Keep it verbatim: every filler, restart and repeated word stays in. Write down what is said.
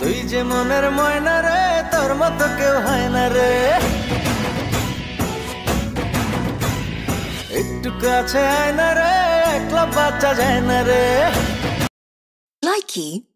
তুই যে মনের ময়না রে, তোর মতো কেউ হয় না রে। একটু কাছে আয় না রে, একলা বাচ্চা যায় না রে। Likey